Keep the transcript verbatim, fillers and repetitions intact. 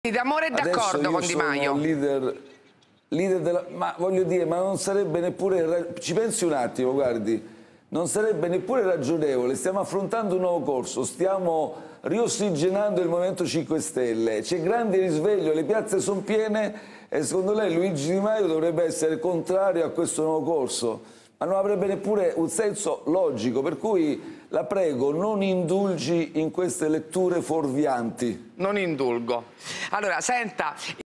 D'Amore è d'accordo con Di Maio. Leader, leader della, ma voglio dire, ma non sarebbe neppure, ci pensi un attimo, guardi, non sarebbe neppure ragionevole, stiamo affrontando un nuovo corso, stiamo riossigenando il Movimento cinque Stelle, c'è grande risveglio, le piazze sono piene e secondo lei Luigi Di Maio dovrebbe essere contrario a questo nuovo corso? Ma non avrebbe neppure un senso logico, per cui la prego, non indulgi in queste letture fuorvianti. Non indulgo. Allora, senta...